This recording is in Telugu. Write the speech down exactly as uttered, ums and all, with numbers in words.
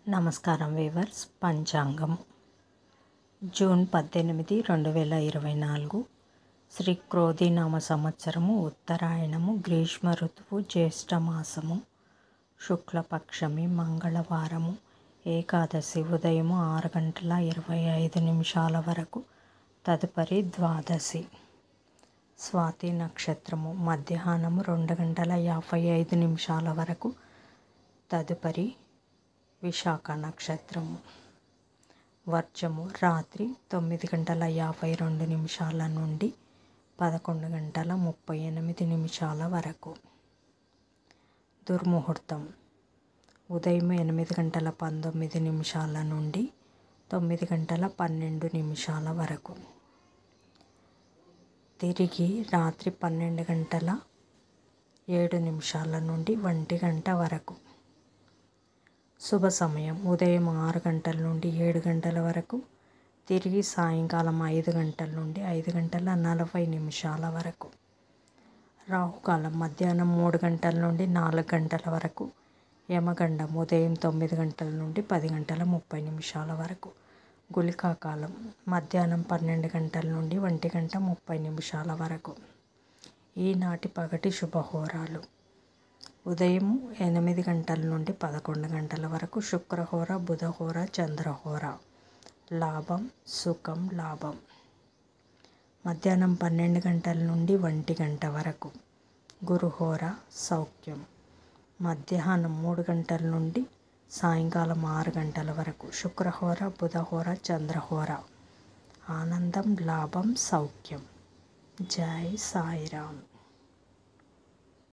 నమస్కారం వీవర్స్. పంచాంగం జూన్ పద్దెనిమిది రెండు వేల ఇరవై నాలుగు శ్రీ క్రోధినామ సంవత్సరము, ఉత్తరాయణము, గ్రీష్మ ఋతువు, జ్యేష్ఠమాసము, శుక్లపక్షమి, మంగళవారము, ఏకాదశి ఉదయము ఆరు గంటల ఇరవై ఐదు నిమిషాల వరకు, తదుపరి ద్వాదశి. స్వాతి నక్షత్రము మధ్యాహ్నము రెండు గంటల యాభై ఐదు నిమిషాల వరకు, తదుపరి విశాఖ నక్షత్రము. వర్జము రాత్రి తొమ్మిది గంటల యాభై రెండు నిమిషాల నుండి పదకొండు గంటల ముప్పై ఎనిమిది నిమిషాల వరకు. దుర్ముహూర్తం ఉదయం ఎనిమిది గంటల పంతొమ్మిది నిమిషాల నుండి తొమ్మిది గంటల పన్నెండు నిమిషాల వరకు. తిరిగి రాత్రి పన్నెండు గంటల ఏడు నిమిషాల నుండి ఒంటి గంట వరకు. శుభ సమయం ఉదయం ఆరు గంటల నుండి ఏడు గంటల వరకు, తిరిగి సాయంకాలం ఐదు గంటల నుండి ఐదు గంటల నలభై నిమిషాల వరకు. రాహుకాలం మధ్యాహ్నం మూడు గంటల నుండి నాలుగు గంటల వరకు. యమగండం ఉదయం తొమ్మిది గంటల నుండి పది గంటల ముప్పై నిమిషాల వరకు. గుళికా కాలం మధ్యాహ్నం పన్నెండు గంటల నుండి ఒంటి గంట ముప్పై నిమిషాల వరకు. ఈనాటి పగటి శుభహోరాలు: ఉదయం ఎనిమిది గంటల నుండి పదకొండు గంటల వరకు శుక్రహోర, బుధహోర, చంద్రహోర. లాభం సుఖం లాభం. మధ్యాహ్నం పన్నెండు గంటల నుండి ఒంటి గంట వరకు గురుహోర సౌఖ్యం. మధ్యాహ్నం మూడు గంటల నుండి సాయంకాలం ఆరు గంటల వరకు శుక్రహోర, బుధహోర, చంద్రహోర. ఆనందం లాభం సౌఖ్యం. జై సాయిరామ్.